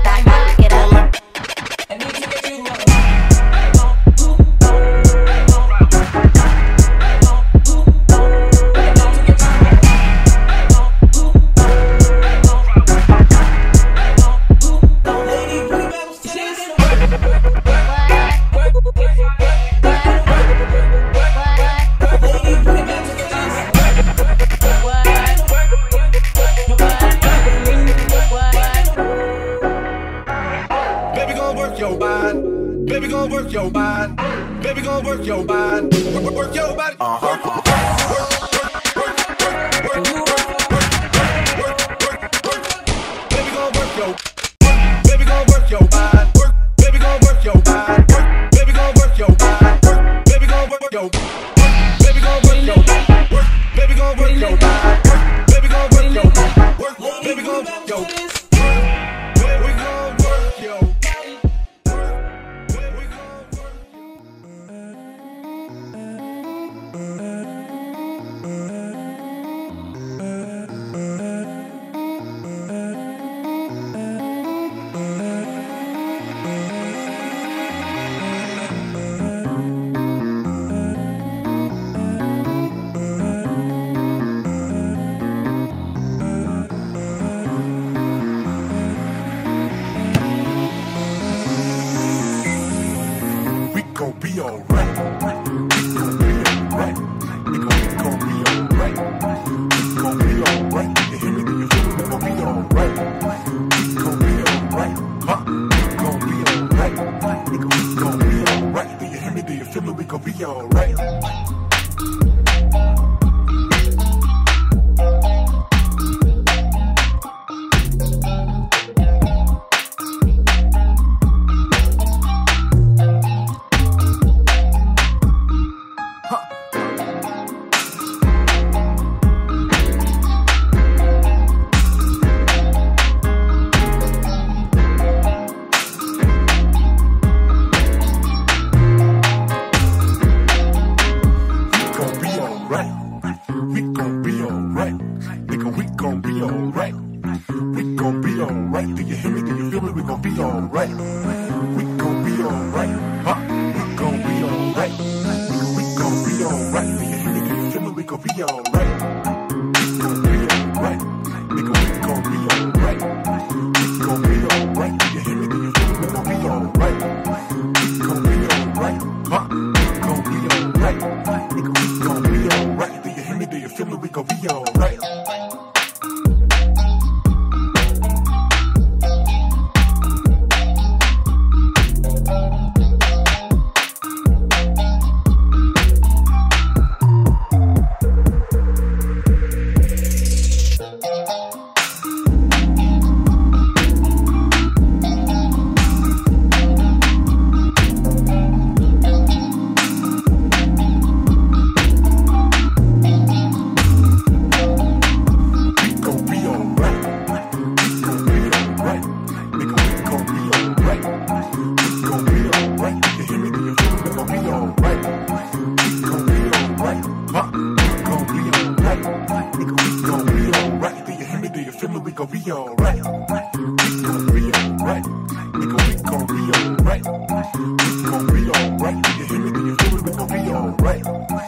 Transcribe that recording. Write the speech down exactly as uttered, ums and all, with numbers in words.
up, back, back it up. Baby gon' work your body. Baby gon' work your body. Work, work, work your body. Uh huh. Work, work, work, work, work, work, work, work. Baby gon' work your. Baby gon' work your body. Work. Baby gon' work your body. Work. Baby gon' work your body. Work. Baby gon' work your. Baby gon' work your body. Work. Baby gon' work your body. Work. Baby gon' work your body. Work. Baby gon' work your. Baby gon' work your. It's gonna be alright. Do you hear me? Do you feel me? We gon' be alright.